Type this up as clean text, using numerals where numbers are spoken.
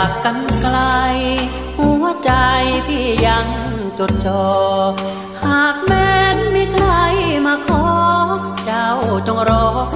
จากกันไกลหัวใจพี่ยังจดจ่อหากแม้นมีใครมาขอเจ้าจงรอ